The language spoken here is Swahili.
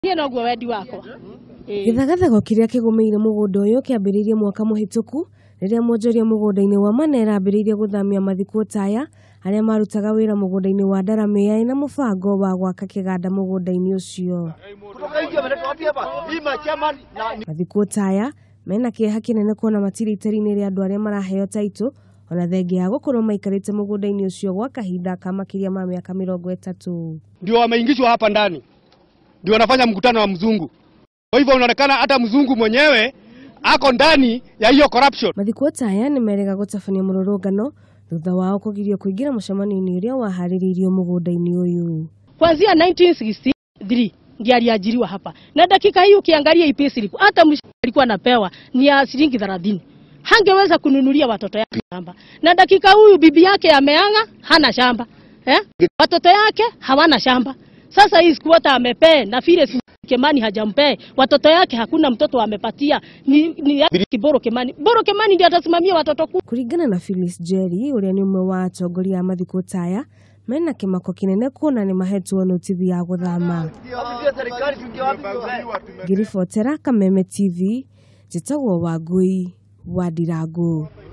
Noguo wendi wakwa. Githagathago kiria kigumeire mugunda uyu kiambiririe mwaka muhituku riria mwonjoria mugunda-ini wa Mwena ambiririe guthamia Mathikuota aya aria marutaga wira mugunda-ini wa Ndaramia na mubango wa gwaka kiganda mugunda-ini ucio. Mathikuota aya mena kieha kinene kuona matiri itari-ini ria andu aria maraheo taito ona thengia ya gukorwo maikarite mugunda-ini ucio gwa kahinda ka makiria ma miaka 30. Ndio wameingishwa hapa ndani. Ndio wanafanya mkutano wa mzungu. Kwa hivyo unaonekana hata mzungu mwenyewe ako ndani ya hiyo corruption. Mathikuota aya nimerega gutabania mururungano thutha wao kugirio kuingira mucemanio-ini uria wahaririirio mugunda-ini uyu. Kuanzia 1963 ndiye aliajiriwa hapa. Na dakika hii ukiangalia hii payslip hata mshahara alikuwa anapewa ni ya shilingi 30. Hangeweza kununulia watoto yake shamba. Na dakika huyu bibi yake ameanga hana shamba. Watoto yake hawana shamba. Sasa hii squatter amepea na vile Kemani hajampe watoto yake hakuna mtoto amepatia ni Boro Kemani. Boro Kemani ndiye atasimamia watoto kuringana na Phyllis Jerry uria ni umwe wa atongoria a Mathikuota aya mena kimako kinene kuona ni mahetwo notithi ya guthama. Ngiribotera Kameme TV njitagwo Wangui wa Ndirangu.